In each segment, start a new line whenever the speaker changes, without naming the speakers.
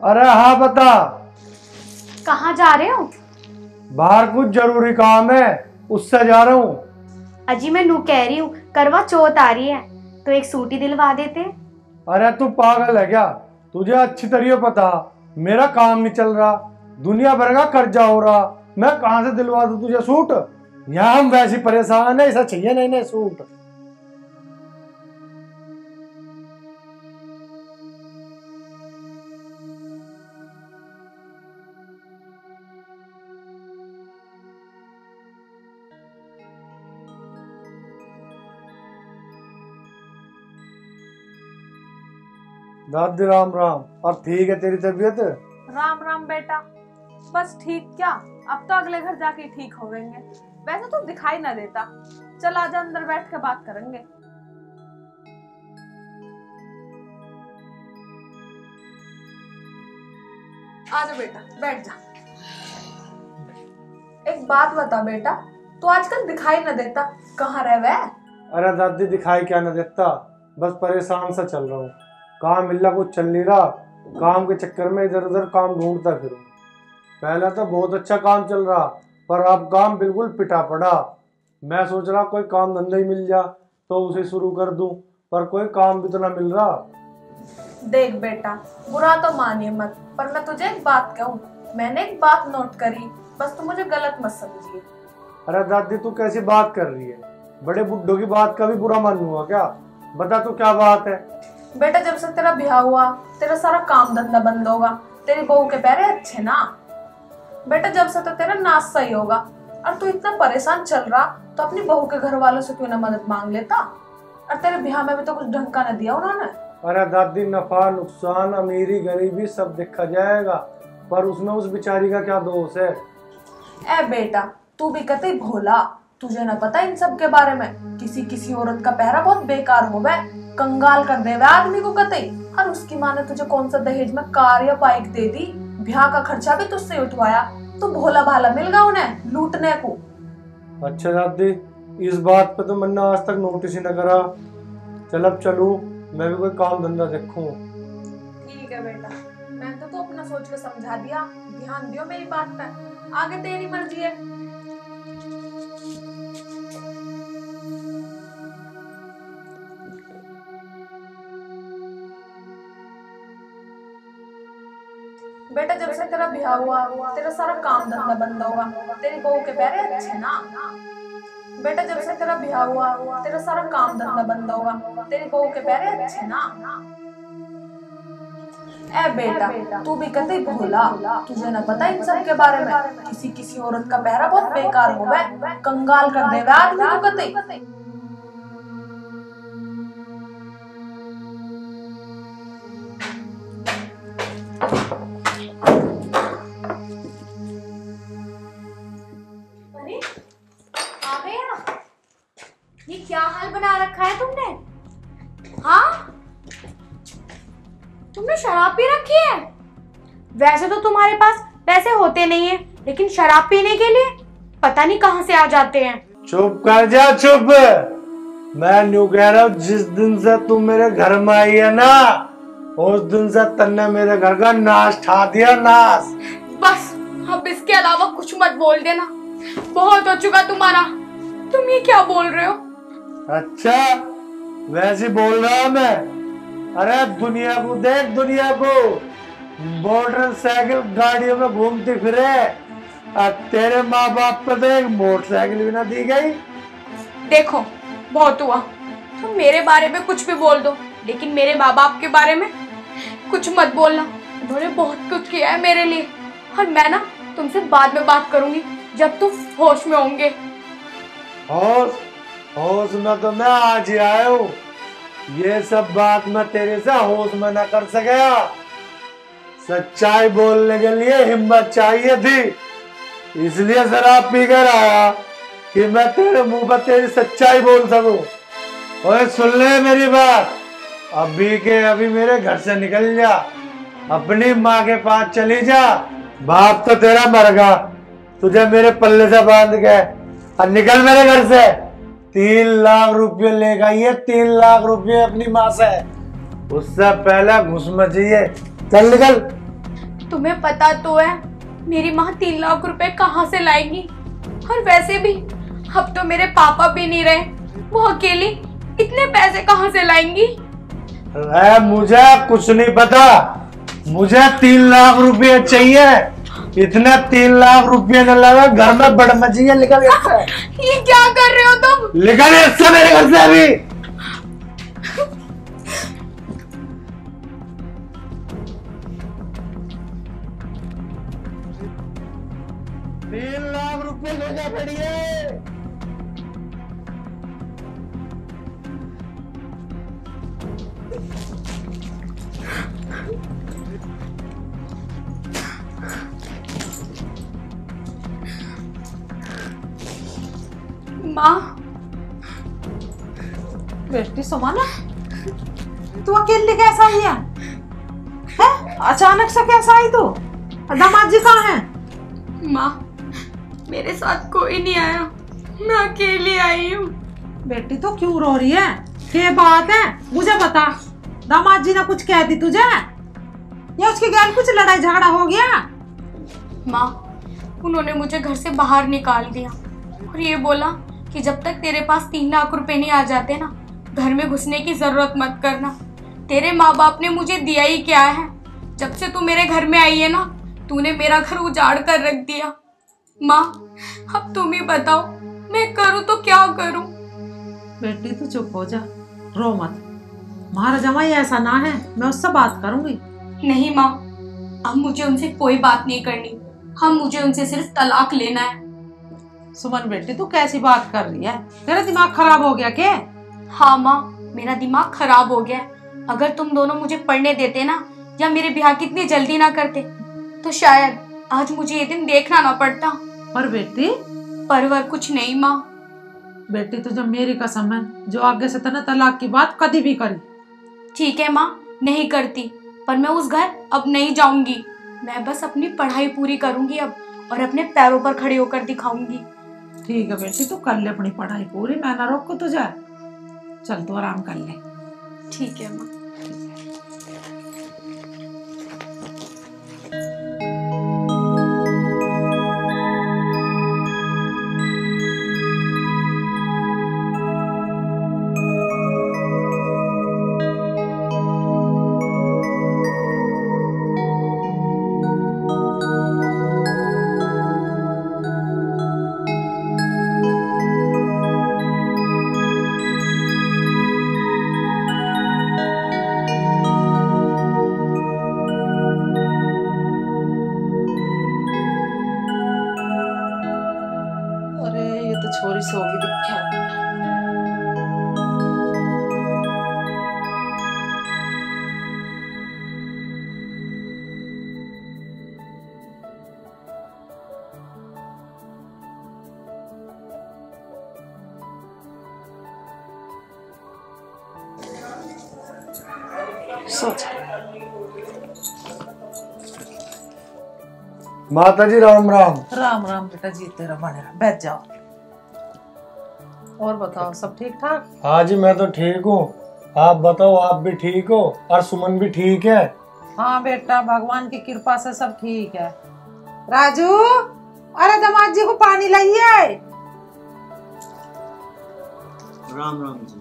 अरे हाँ बता।
कहाँ जा रहे हो?
बाहर कुछ जरूरी काम है, उससे जा रहा हूँ।
अजी मैं नू कह रही हूँ, करवा चौथ आ रही है तो एक सूट ही दिलवा देते।
अरे तू पागल है क्या? तुझे अच्छी तरह पता मेरा काम नहीं चल रहा, दुनिया भर का कर्जा हो रहा, मैं कहाँ से दिलवा दूँ तुझे सूट? यहाँ हम वैसे परेशान है, ऐसा चाहिए नए नए सूट। दादी राम राम। अब ठीक है तेरी तबीयत?
राम राम बेटा, बस ठीक क्या, अब तो अगले घर जाके ठीक होवेंगे। वैसे तो दिखाई ना देता। चल आजा, अंदर बैठ के बात करेंगे। आजा बेटा, बैठ जा। एक बात बता बेटा, तू आजकल दिखाई ना देता, कहाँ रह वह?
अरे दादी दिखाई क्या न देता, बस परेशान सा चल रहा हूँ। काम मिलना कुछ चल नहीं रहा, काम के चक्कर में इधर उधर काम ढूंढता फिरूं। पहले तो बहुत अच्छा काम चल रहा, पर अब काम बिल्कुल पिटा पड़ा। मैं सोच रहा कोई काम धंधा ही मिल जा तो उसे शुरू कर दूं, पर कोई काम भी तो ना मिल रहा।
देख बेटा, बुरा तो मानिए मत, पर मैं तुझे एक बात कहूँ, मैंने एक बात नोट करी, बस तू मुझे गलत मत समझिए।
अरे दादी तू कैसी बात कर रही है? बड़े बुड्ढों की बात का भी बुरा मानूंगा क्या? बता तू क्या बात है।
बेटा जब से तेरा ब्याह हुआ, तेरा सारा काम धंधा बंद होगा, तेरी बहू के पैरे अच्छे ना। बेटा जब से तो तेरा नाश सही होगा, और तू इतना परेशान चल रहा तो अपनी बहू के घर वालों से क्यों ना मदद मांग लेता? और तेरे ब्याह में भी तो कुछ ढंग का न दिया उन्होंने।
अरे दादी नफा नुकसान अमीरी गरीबी सब देखा जाएगा, पर उसमें उस बेचारी का क्या दोष है?
ए बेटा तू भी कतई भोला, तुझे न पता इन सब के बारे में। किसी किसी औरत का पहरा बहुत बेकार हो गए, कंगाल कर दे आदमी को कतई। और उसकी माँ ने तुझे कौन सा दहेज में कार या बाइक दे दी, ब्याह का खर्चा भी तुझसे उठवाया, तो भोला भाला मिल गया उन्हें लूटने को। अच्छा
दादी इस बात पे तो मैंने आज तक नोटिस ही न करा। चल अब चलूं, मैं भी कोई काम धंधा देखूं।
ठीक है बेटा, मैंने तो अपना सोच के समझा दिया, ध्यान दियो मेरी बात पे, आगे तेरी मर्जी है। बेटा जब से तेरा ब्याह हुआ, तेरा सारा काम धंधा बंद होगा, तेरी बहू के पैरे अच्छे ना। बेटा जब से तेरा ब्याह हुआ, तेरा सारा काम धंधा बंद होगा, तेरी बहू के पैरे अच्छे ना। ए बेटा तू भी कतई भोला, तुझे न पता इन सब के बारे में। किसी किसी औरत का पहरा बहुत बेकार हो गए, कंगाल कर देगा आदमी को कतई।
अरे आ गए आप? ये क्या हाल बना रखा है तुमने? हाँ, तुमने शराब पी रखी है? वैसे तो तुम्हारे पास पैसे होते नहीं है, लेकिन शराब पीने के लिए पता नहीं कहां से आ जाते हैं।
चुप कर जा चुप। मैं न्यू कह रहा हूँ, जिस दिन से तुम मेरे घर में आई है ना, उस दिन से तन्ने मेरे घर का नाश ठा दिया, नाश।
बस अब इसके अलावा कुछ मत बोल देना, बहुत हो चुका तुम्हारा। तुम ये क्या बोल रहे हो?
अच्छा वैसे बोल रहा हूँ मैं। अरे दुनिया को देख, दुनिया को मोटरसाइकिल गाड़ियों में घूमती फिरे, और तेरे माँ बाप को तो एक मोटरसाइकिल भी ना दी गई।
देखो बहुत हुआ, तुम मेरे बारे में कुछ भी बोल दो, लेकिन मेरे माँ बाप के बारे में कुछ मत बोलना। उन्होंने बहुत कुछ किया है मेरे लिए, और मैं ना तुमसे बाद में बात करूंगी जब तुम होश में होंगे।
होश होश में तो मैं आज ही आया हूँ, ये सब बात मैं तेरे से होश में ना कर सका। सच्चाई बोलने के लिए हिम्मत चाहिए थी, इसलिए शराब पी कर आया कि मैं तेरे मुंह पर तेरी सच्चाई बोल सकूं। ओए सुन ले मेरी बात, अभी के अभी मेरे घर से निकल जा, अपनी माँ के पास चली जा। बाप तो तेरा मर गया, तुझे मेरे पल्ले से बांध के, और निकल मेरे घर से। 3 लाख रुपये ले गई है, 3 लाख रुपये अपनी माँ से, उससे पहले घुस मचिए। चल निकल।
तुम्हें पता तो है मेरी माँ 3 लाख रुपए कहाँ से लाएंगी। और वैसे भी अब तो मेरे पापा भी नहीं रहे, वो अकेली इतने पैसे कहाँ से लाएंगी।
मुझे कुछ नहीं पता, मुझे 3 लाख रुपए चाहिए। इतने 3 लाख रुपए न लगा, घर में बड़मची है। निकल इससे।
ये क्या कर रहे हो तुम?
निकल इससे मेरे घर से अभी। 3 लाख रुपए लेना पड़िए।
माँ।
बेटी सुमन, तू अकेली कैसा आई है? अचानक से कैसा आई तू? दामाद जी कहाँ हैं?
माँ, मेरे साथ कोई नहीं आया, मैं अकेली आई हूँ।
बेटी तो क्यों रो रही है? क्या बात है मुझे बता। दामाद जी ने कुछ कह दी तुझे या उसके घर कुछ लड़ाई झगड़ा हो गया?
माँ, उन्होंने मुझे घर से बाहर निकाल दिया और ये बोला कि जब तक तेरे पास 3 लाख रुपए नहीं आ जाते ना, घर में घुसने की जरूरत मत करना। तेरे माँ बाप ने मुझे दिया ही क्या है? जब से तू मेरे घर में आई है ना, तूने मेरा घर उजाड़ कर रख दिया। माँ, अब तुम ही बताओ मैं करूँ तो क्या करूँ?
बेटी तू चुप हो जा, रो मत। हमारा जमाई ऐसा ना है, मैं उससे बात करूंगी।
नहीं माँ, अब मुझे उनसे कोई बात नहीं करनी। मुझे उनसे सिर्फ तलाक लेना है।
सुमन बेटी तू कैसी बात कर रही है? तेरा दिमाग खराब हो गया क्या?
हाँ माँ, मेरा दिमाग खराब हो गया। अगर तुम दोनों मुझे पढ़ने देते ना, या मेरे ब्याह की इतनी जल्दी ना करते, तो शायद आज मुझे ये दिन देखना ना पड़ता।
पर बेटी,
परवर कुछ नहीं माँ।
बेटी तुझे मेरी कसम है, जो आगे से तने तलाक की बात कभी भी करी।
ठीक है माँ, नहीं करती, पर मैं उस घर अब नहीं जाऊंगी। मैं बस अपनी पढ़ाई पूरी करूंगी अब, और अपने पैरों पर खड़े होकर दिखाऊंगी।
ठीक है बेटी, तू कर ले अपनी पढ़ाई पूरी, मैं ना रोक तुझे। चल तू आराम कर ले।
ठीक है माँ।
छोरी सो गई दिखा। सोच।
माता जी राम राम।
राम राम बेटा जी, तेरा बने रहा, बैठ जाओ। और बताओ सब ठीक ठाक?
हाँ जी मैं तो ठीक हूँ, आप बताओ आप भी ठीक हो और सुमन भी ठीक है?
हाँ बेटा, भगवान की कृपा से सब ठीक है। राजू, अरे दामाद जी को पानी लाइए।
राम राम जी।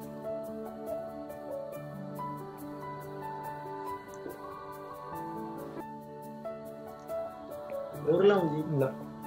और लाऊं जी?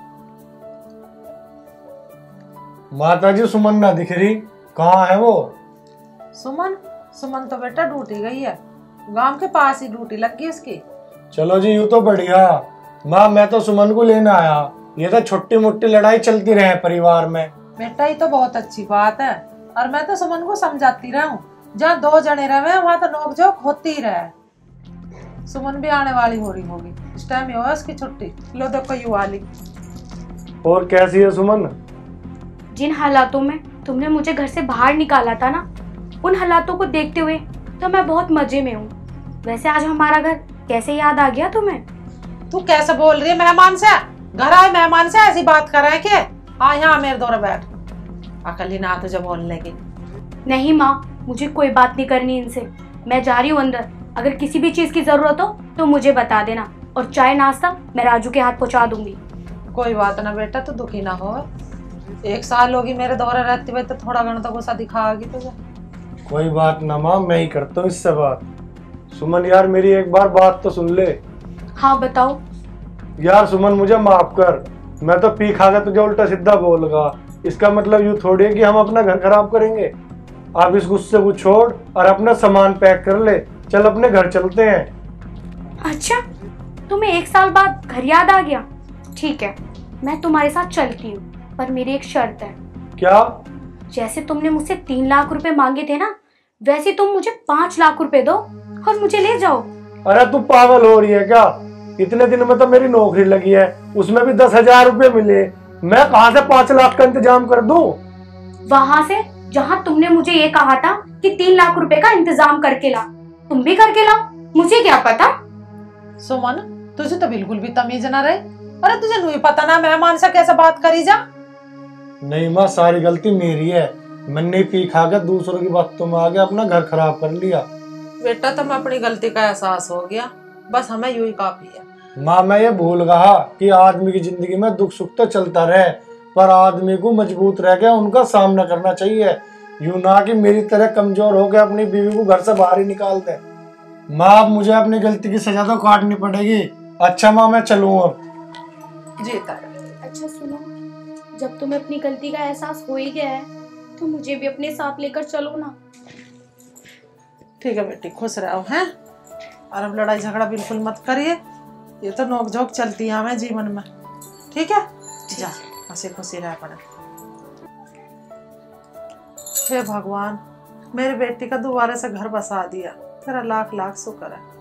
माता जी सुमन ना दिख रही, कहाँ है वो?
सुमन? सुमन तो बेटा ड्यूटी गई है, गांव के पास ही ड्यूटी लग गई उसकी।
चलो जी यूँ तो बढ़िया। माँ मैं तो सुमन को लेने आया, ये तो छोटी मोटी लड़ाई चलती रहे परिवार में।
बेटा ये तो बहुत अच्छी बात है, और मैं तो सुमन को समझाती रहा हूँ, जहाँ 2 जने रहे वहाँ तो नोकझोंक होती ही रहे। सुमन भी आने वाली हो रही होगी, इस टाइम ही होगा उसकी छुट्टी। लो देखो यू वाली।
और कैसी है सुमन?
जिन हालातों में तुमने मुझे घर से बाहर निकाला था ना, उन हालातों को देखते हुए तो मैं बहुत मजे में हूँ। वैसे आज हमारा घर कैसे याद आ गया तुम्हें?
तू कैसे बोल रही है मेहमान से? घर आए मेहमान से ऐसी बात कर रहे हैं क्या? हाँ यहाँ मेरे दौरे बैठ, अकल ही ना तुझे बोलने की।
नहीं माँ, मुझे कोई बात नहीं करनी इनसे। मैं जा रही हूँ अंदर, अगर किसी भी चीज की जरूरत हो तो मुझे बता देना। और चाय नाश्ता मैं राजू के हाथ पहुंचा दूंगी।
कोई बात ना बेटा, तू दुखी ना हो। 1 साल होगी मेरे दौरे रहते हुए, तो थोड़ा घना तो गुस्सा दिखाएगी तुझे।
कोई बात ना माँ, मैं ही करता हूँ इससे बात। सुमन यार मेरी एक बार बात तो सुन ले।
हाँ बताओ।
यार सुमन मुझे माफ कर, मैं तो पी खा के तुझे उल्टा सीधा बोलूंगा। इसका मतलब यूँ थोड़ी है कि हम अपना घर खराब करेंगे। आप इस गुस्से को छोड़ और अपना सामान पैक कर ले, चल अपने घर चलते हैं।
अच्छा, तुम्हें 1 साल बाद घर याद आ गया? ठीक है, मैं तुम्हारे साथ चलती हूँ, पर मेरी एक शर्त है।
क्या?
जैसे तुमने मुझसे 3 लाख रुपए मांगे थे ना, वैसे तुम मुझे 5 लाख रुपए दो और मुझे ले जाओ।
अरे तू पागल हो रही है क्या? इतने दिन में तो मेरी नौकरी लगी है, उसमें भी 10,000 रुपए मिले। मैं कहाँ से 5 लाख का इंतजाम कर दूं?
वहां से जहाँ तुमने मुझे ये कहा था कि 3 लाख रुपए का इंतजाम करके ला, तुम भी करके लाओ। मुझे क्या पता।
सुमन, तुझे तो बिल्कुल भी तमीज ना रही। अरे तुझे नहीं पता ना मेहमान से कैसे बात करी जा।
नहीं माँ, सारी गलती मेरी है। मैंने पी खा के दूसरों की बातों में आगे अपना घर खराब कर लिया।
बेटा तुम्हें अपनी गलती का एहसास हो गया, बस हमें यूं ही काफी है।
माँ मैं ये भूल गया कि आदमी की जिंदगी में दुख सुख तो चलता रहे, पर आदमी को मजबूत रह गया उनका सामना करना चाहिए। यूं ना कि मेरी तरह कमजोर हो गए अपनी बीवी को घर से बाहर ही निकाल दे। माँ अब मुझे अपनी गलती की सजा तो काटनी पड़ेगी। अच्छा माँ मैं चलूँ अब।
जी तारा।
अच्छा सुनो, जब तुम्हें अपनी गलती का एहसास हो ही गया है तो मुझे भी अपने साथ लेकर चलो ना।
ठीक है बेटी, खुश रहो हैं। और अब लड़ाई झगड़ा बिल्कुल मत करिए, ये तो नोक झोंक चलती है हमें जीवन में। ठीक है, जा हंसी खुशी रह पड़े। हे भगवान, मेरी बेटी का दोबारा से घर बसा दिया, तेरा लाख लाख शुक्र है।